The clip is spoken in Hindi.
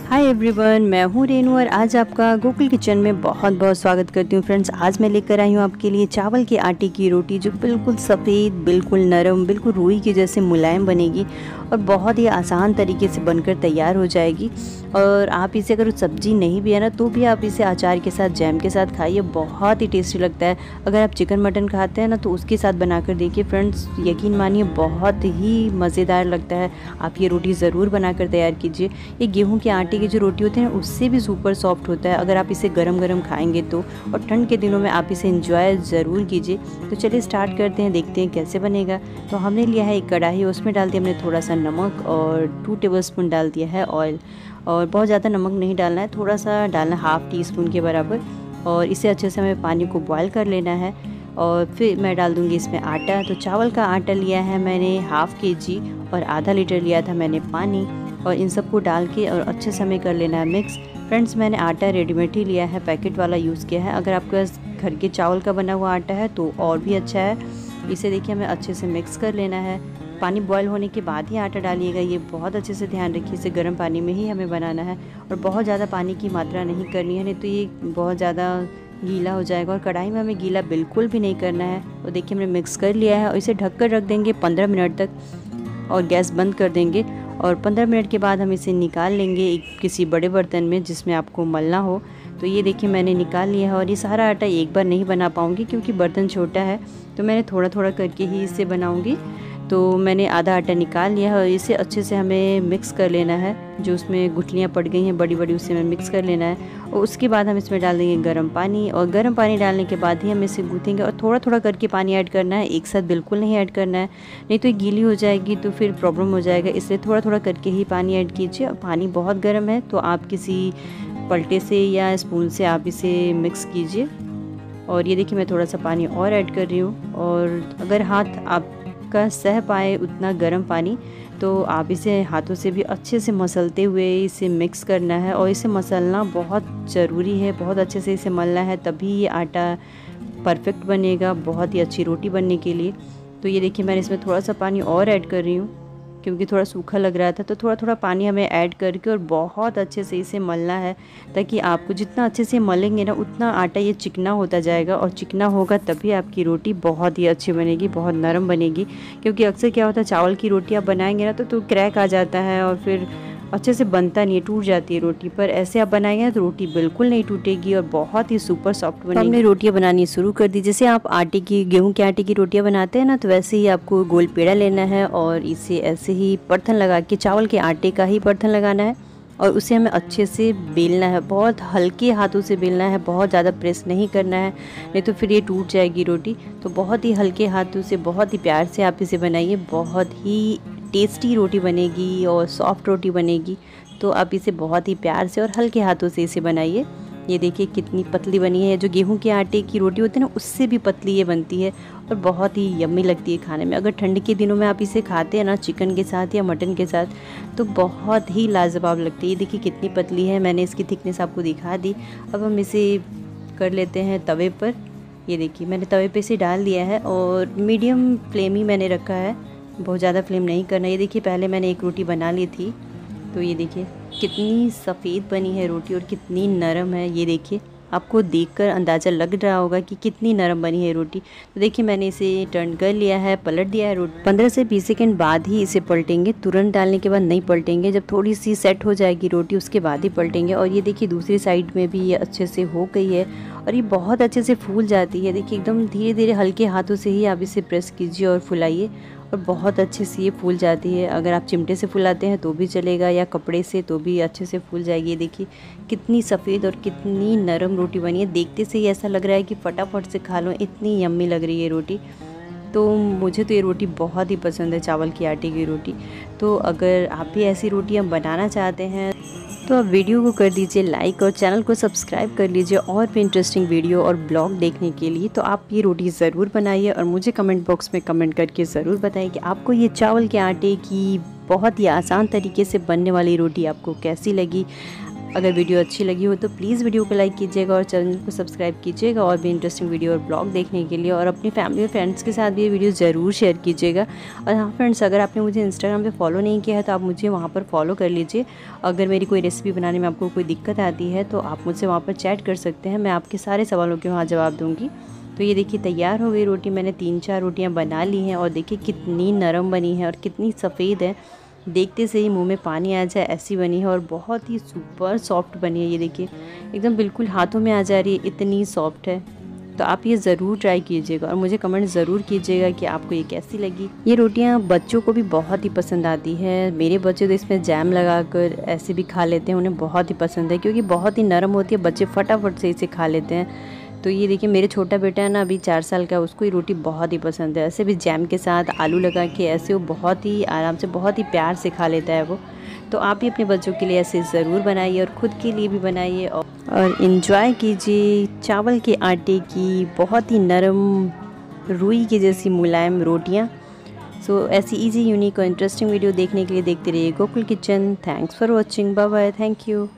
हाय एवरीवन, मैं हूँ रेनू और आज आपका गोकुल किचन में बहुत बहुत स्वागत करती हूँ। फ्रेंड्स, आज मैं लेकर आई हूँ आपके लिए चावल के आटे की रोटी जो बिल्कुल सफ़ेद, बिल्कुल नरम, बिल्कुल रुई की जैसे मुलायम बनेगी और बहुत ही आसान तरीके से बनकर तैयार हो जाएगी। और आप इसे अगर सब्जी नहीं भी है ना तो भी आप इसे अचार के साथ, जैम के साथ खाइए, बहुत ही टेस्टी लगता है। अगर आप चिकन मटन खाते हैं ना तो उसके साथ बनाकर देखिए फ्रेंड्स, यकीन मानिए बहुत ही मज़ेदार लगता है। आप ये रोटी ज़रूर बनाकर तैयार कीजिए। ये गेहूँ के आटे की जो रोटी होती है ना उससे भी सुपर सॉफ्ट होता है अगर आप इसे गरम गरम खाएंगे तो। और ठंड के दिनों में आप इसे एंजॉय ज़रूर कीजिए। तो चलिए स्टार्ट करते हैं, देखते हैं कैसे बनेगा। तो हमने लिया है एक कढ़ाई, उसमें डाल दिया हमने थोड़ा सा नमक और 2 टेबलस्पून डाल दिया है ऑयल। और बहुत ज़्यादा नमक नहीं डालना है, थोड़ा सा डालना है, ½ टीस्पून के बराबर। और इसे अच्छे से हमें पानी को बॉयल कर लेना है। और फिर मैं डाल दूँगी इसमें आटा। तो चावल का आटा लिया है मैंने ½ kg और आधा लीटर लिया था मैंने पानी। और इन सबको डाल के और अच्छे से हमें कर लेना है मिक्स। फ्रेंड्स, मैंने आटा रेडीमेड ही लिया है, पैकेट वाला यूज़ किया है। अगर आपके पास घर के चावल का बना हुआ आटा है तो और भी अच्छा है। इसे देखिए हमें अच्छे से मिक्स कर लेना है। पानी बॉयल होने के बाद ही आटा डालिएगा, ये बहुत अच्छे से ध्यान रखिए। इसे गर्म पानी में ही हमें बनाना है और बहुत ज़्यादा पानी की मात्रा नहीं करनी है, नहीं तो ये बहुत ज़्यादा गीला हो जाएगा। और कढ़ाई में हमें गीला बिल्कुल भी नहीं करना है। और देखिए हमने मिक्स कर लिया है और इसे ढक कर रख देंगे 15 मिनट तक और गैस बंद कर देंगे। और 15 मिनट के बाद हम इसे निकाल लेंगे एक किसी बड़े बर्तन में जिसमें आपको मलना हो। तो ये देखिए मैंने निकाल लिया है। और ये सारा आटा एक बार नहीं बना पाऊँगी क्योंकि बर्तन छोटा है, तो मैंने थोड़ा थोड़ा करके ही इसे बनाऊँगी। तो मैंने आधा आटा निकाल लिया है और इसे अच्छे से हमें मिक्स कर लेना है। जो उसमें गुठलियाँ पड़ गई हैं बड़ी बड़ी, उसे हमें मिक्स कर लेना है। और उसके बाद हम इसमें डाल देंगे गर्म पानी। और गर्म पानी डालने के बाद ही हम इसे गूँथेंगे और थोड़ा थोड़ा करके पानी ऐड करना है, एक साथ बिल्कुल नहीं ऐड करना है, नहीं तो ये गीली हो जाएगी तो फिर प्रॉब्लम हो जाएगा। इसलिए थोड़ा थोड़ा करके ही पानी ऐड कीजिए। पानी बहुत गर्म है तो आप किसी पलटे से या स्पून से आप इसे मिक्स कीजिए। और ये देखिए मैं थोड़ा सा पानी और ऐड कर रही हूँ। और अगर हाथ आपका सह पाए उतना गर्म पानी तो आप इसे हाथों से भी अच्छे से मसलते हुए इसे मिक्स करना है। और इसे मसलना बहुत ज़रूरी है, बहुत अच्छे से इसे मलना है, तभी ये आटा परफेक्ट बनेगा बहुत ही अच्छी रोटी बनने के लिए। तो ये देखिए मैंने इसमें थोड़ा सा पानी और ऐड कर रही हूँ क्योंकि थोड़ा सूखा लग रहा था। तो थोड़ा थोड़ा पानी हमें ऐड करके और बहुत अच्छे से इसे मलना है, ताकि आपको जितना अच्छे से मलेंगे ना उतना आटा ये चिकना होता जाएगा। और चिकना होगा तभी आपकी रोटी बहुत ही अच्छी बनेगी, बहुत नरम बनेगी। क्योंकि अक्सर क्या होता है, चावल की रोटी आप बनाएंगे ना तो क्रैक आ जाता है और फिर अच्छे से बनता नहीं है, टूट जाती है रोटी। पर ऐसे आप बनाएंगे तो रोटी बिल्कुल नहीं टूटेगी और बहुत ही सुपर सॉफ्ट बनेगी। तो हमने रोटियां बनानी शुरू कर दी। जैसे आप गेहूं के आटे की रोटियां बनाते हैं ना, तो वैसे ही आपको गोल पेड़ा लेना है और इसे ऐसे ही परथन लगा के, चावल के आटे का ही परथन लगाना है और उसे हमें अच्छे से बेलना है। बहुत हल्के हाथों से बेलना है, बहुत ज़्यादा प्रेस नहीं करना है, नहीं तो फिर ये टूट जाएगी रोटी। तो बहुत ही हल्के हाथों से, बहुत ही प्यार से आप इसे बनाइए, बहुत ही टेस्टी रोटी बनेगी और सॉफ्ट रोटी बनेगी। तो आप इसे बहुत ही प्यार से और हल्के हाथों से इसे बनाइए। ये देखिए कितनी पतली बनी है। जो गेहूं के आटे की रोटी होती है ना उससे भी पतली ये बनती है और बहुत ही यम्मी लगती है खाने में। अगर ठंड के दिनों में आप इसे खाते हैं ना चिकन के साथ या मटन के साथ तो बहुत ही लाजवाब लगती है। ये देखिए कितनी पतली है, मैंने इसकी थिकनेस आपको दिखा दी। अब हम इसे कर लेते हैं तवे पर। ये देखिए मैंने तवे पर इसे डाल दिया है और मीडियम फ्लेम ही मैंने रखा है, बहुत ज़्यादा फ्लेम नहीं करना। ये देखिए पहले मैंने एक रोटी बना ली थी, तो ये देखिए कितनी सफ़ेद बनी है रोटी और कितनी नरम है। ये देखिए आपको देखकर अंदाज़ा लग रहा होगा कि कितनी नरम बनी है रोटी। तो देखिए मैंने इसे टर्न कर लिया है, पलट दिया है रोटी। 15 से 20 सेकंड बाद ही इसे पलटेंगे, तुरंत डालने के बाद नहीं पलटेंगे। जब थोड़ी सी सेट हो जाएगी रोटी उसके बाद ही पलटेंगे। और ये देखिए दूसरी साइड में भी ये अच्छे से हो गई है और ये बहुत अच्छे से फूल जाती है। देखिए एकदम धीरे धीरे हल्के हाथों से ही आप इसे प्रेस कीजिए और फुलाइए और बहुत अच्छे से ये फूल जाती है। अगर आप चिमटे से फुलाते हैं तो भी चलेगा या कपड़े से, तो भी अच्छे से फूल जाएगी। देखिए कितनी सफ़ेद और कितनी नरम रोटी बनी है, देखते से ही ऐसा लग रहा है कि फटाफट से खा लो, इतनी यम्मी लग रही है रोटी। तो मुझे तो ये रोटी बहुत ही पसंद है, चावल के आटे की रोटी। तो अगर आप भी ऐसी रोटियां बनाना चाहते हैं तो आप वीडियो को कर दीजिए लाइक और चैनल को सब्सक्राइब कर लीजिए और भी इंटरेस्टिंग वीडियो और ब्लॉग देखने के लिए। तो आप ये रोटी ज़रूर बनाइए और मुझे कमेंट बॉक्स में कमेंट करके ज़रूर बताइए कि आपको ये चावल के आटे की बहुत ही आसान तरीके से बनने वाली रोटी आपको कैसी लगी। अगर वीडियो अच्छी लगी हो तो प्लीज़ वीडियो को लाइक कीजिएगा और चैनल को सब्सक्राइब कीजिएगा और भी इंटरेस्टिंग वीडियो और ब्लॉग देखने के लिए, और अपनी फैमिली और फ्रेंड्स के साथ भी ये वीडियो ज़रूर शेयर कीजिएगा। और हाँ फ्रेंड्स, अगर आपने मुझे इंस्टाग्राम पे फॉलो नहीं किया है तो आप मुझे वहाँ पर फॉलो कर लीजिए। अगर मेरी कोई रेसिपी बनाने में आपको कोई दिक्कत आती है तो आप मुझसे वहाँ पर चैट कर सकते हैं, मैं आपके सारे सवालों के वहाँ जवाब दूँगी। तो ये देखिए तैयार हो गई रोटी, मैंने 3-4 रोटियां बना ली हैं और देखिए कितनी नरम बनी है और कितनी सफ़ेद है, देखते से ही मुंह में पानी आ जाए ऐसी बनी है और बहुत ही सुपर सॉफ्ट बनी है। ये देखिए एकदम बिल्कुल हाथों में आ जा रही है, इतनी सॉफ्ट है। तो आप ये ज़रूर ट्राई कीजिएगा और मुझे कमेंट ज़रूर कीजिएगा कि आपको ये कैसी लगी। ये रोटियां बच्चों को भी बहुत ही पसंद आती है, मेरे बच्चे तो इसमें जैम लगाकर ऐसे भी खा लेते हैं, उन्हें बहुत ही पसंद है क्योंकि बहुत ही नरम होती है, बच्चे फटाफट से इसे खा लेते हैं। तो ये देखिए मेरे छोटा बेटा है ना, अभी 4 साल का, उसको ये रोटी बहुत ही पसंद है। ऐसे भी जैम के साथ आलू लगा के ऐसे वो बहुत ही आराम से, बहुत ही प्यार से खा लेता है वो। तो आप भी अपने बच्चों के लिए ऐसे ज़रूर बनाइए और ख़ुद के लिए भी बनाइए और इन्जॉय कीजिए चावल के आटे की बहुत ही नरम रुई की जैसी मुलायम रोटियाँ। सो ऐसी इजी, यूनिक और इंटरेस्टिंग वीडियो देखने के लिए देखते रहिए Gokul kitchen. Thanks for watching, bye bye, thank you.